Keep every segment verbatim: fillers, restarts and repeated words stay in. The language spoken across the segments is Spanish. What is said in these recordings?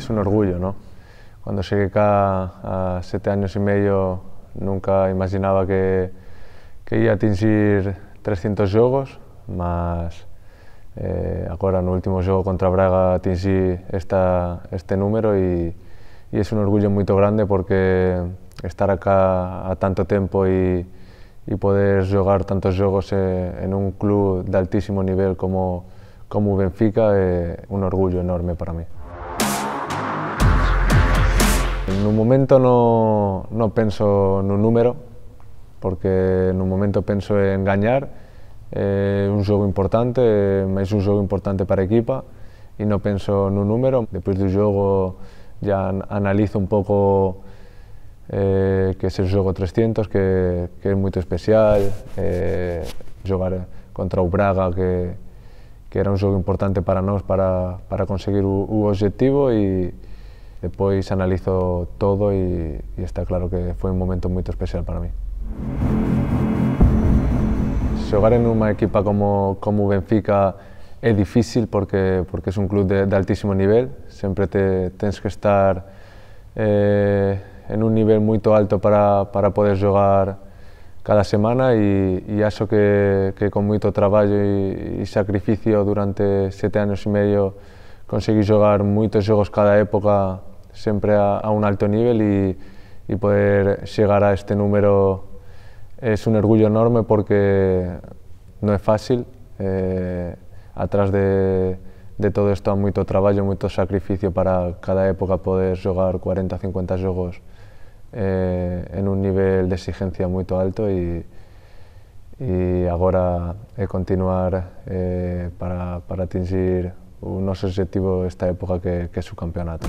es un orgullo, ¿no? Cuando llegué acá a siete años y medio nunca imaginaba que, que iba a atingir trescientos jogos, mas eh, agora no último jogo contra Braga atingí esta, este número y, y es un orgullo muy grande porque estar acá a tanto tiempo y, y poder jugar tantos jogos en, en un club de altísimo nivel como, como Benfica es un orgullo enorme para mí. En un momento no, no pienso en un número, porque en un momento pienso en ganar, é un xogo importante, máis un xogo importante para a equipa e non penso nun número. Depois do xogo ya analizo un pouco eh, que ese xogo trescientos, que, que é moito especial, eh, xogar contra o Braga, que, que era un xogo importante para nós para, para conseguir o, o objetivo e depois analizo todo e, e está claro que foi un momento moito especial para mí. Xogar en unha equipa como, como Benfica é difícil porque, porque é un club de, de altísimo nivel, sempre te, tens que estar eh, en un nivel moito alto para, para poder xogar cada semana e, e acho que, que con moito traballo e, e sacrificio durante sete anos e medio consegui xogar moitos xogos cada época sempre a, a un alto nivel e, e poder chegar a este número es un orgullo enorme porque no é fácil, eh, atrás de, de todo isto há moito traballo, moito sacrificio para cada época poder xogar cuarenta, cincuenta xogos eh, en un nivel de exigencia moito alto e, e agora é continuar eh, para, para atingir o noso objetivo esta época que, que é o campeonato.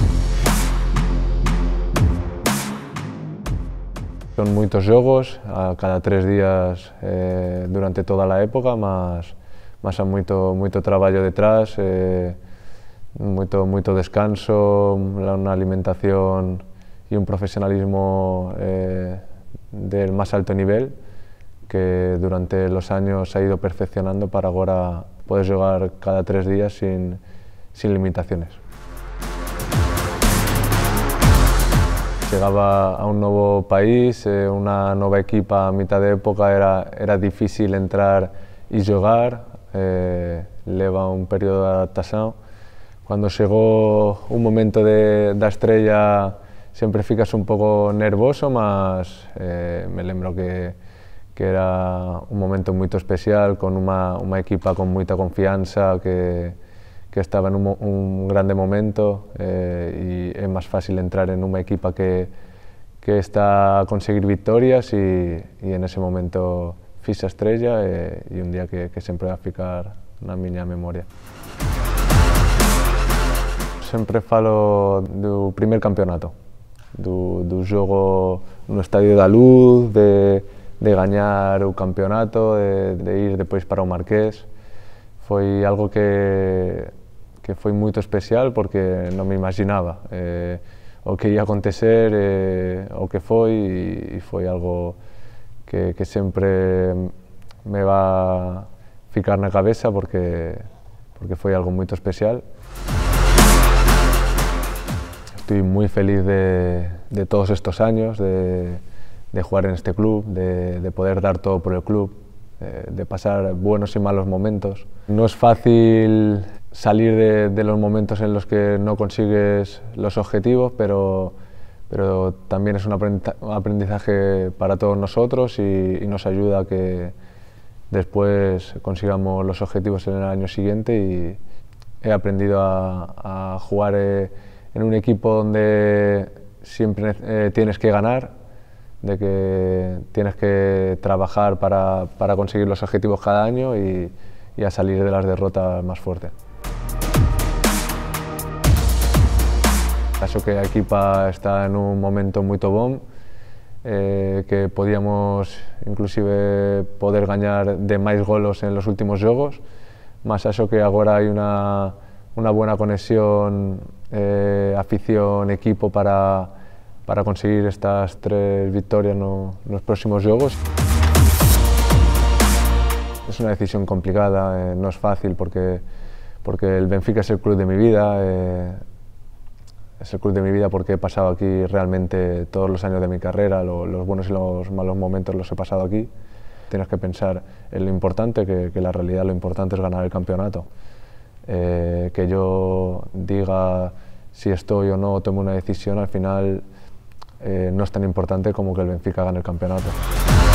Son moitos xogos, a cada tres días eh, durante toda a época, mas, mas há moito, moito traballo detrás, eh, moito, moito descanso, unha alimentación e un profesionalismo eh, del máis alto nivel que durante los años ha ido perfeccionando para agora poder xogar cada tres días sin, sin limitaciones. Llegaba a un novo país, eh, unha nova equipa a mitad de época, era, era difícil entrar e xogar, eh, leva un período de adaptación. Cando chegou un momento de, da estrella sempre ficas un pouco nervoso, mas eh, me lembro que, que era un momento moito especial, con unha, unha equipa con moita confianza, que que estaba en un, un grande momento eh, e é máis fácil entrar en unha equipa que, que está a conseguir victorias e, e en ese momento fixa estrella e, e un día que, que sempre vai ficar na miña memoria. Sempre falo do primer campeonato, do, do xogo no Estadio da Luz, de, de gañar o campeonato, de, de ir depois para o Marqués. Foi algo que, que foi moito especial porque non me imaginaba eh, o que ia acontecer, eh, o que foi, e, e foi algo que, que sempre me va ficar na cabeza porque, porque foi algo moito especial. Estoy moi feliz de, de todos estos años, de, de jugar en este club, de, de poder dar todo por el club, de pasar buenos y malos momentos. No es fácil salir de, de los momentos en los que no consigues los objetivos, pero, pero también es un aprendizaje para todos nosotros y, y nos ayuda a que después consigamos los objetivos en el año siguiente. Y he aprendido a, a jugar eh, en un equipo donde siempre eh, tienes que ganar, de que tienes que trabajar para, para conseguir los objetivos cada año y, y a salir de las derrotas más fuerte. Acho que a equipa está en un momento moito bom, eh, que podíamos inclusive poder gañar de máis golos en los últimos xogos, mas acho que agora hai unha, unha buena conexión eh, afición-equipo para para conseguir estas tres victorias no, nos próximos xogos. Es una decisión complicada, eh, no es fácil porque, porque el Benfica es el club de mi vida, eh, es el club de mi vida porque he pasado aquí realmente todos los años de mi carrera, lo, los buenos y los malos momentos los he pasado aquí. Tienes que pensar en lo importante, que, que la realidad lo importante es ganar el campeonato. Eh, que yo diga si estoy o no, tome una decisión, al final eh, no es tan importante como que el Benfica gane el campeonato.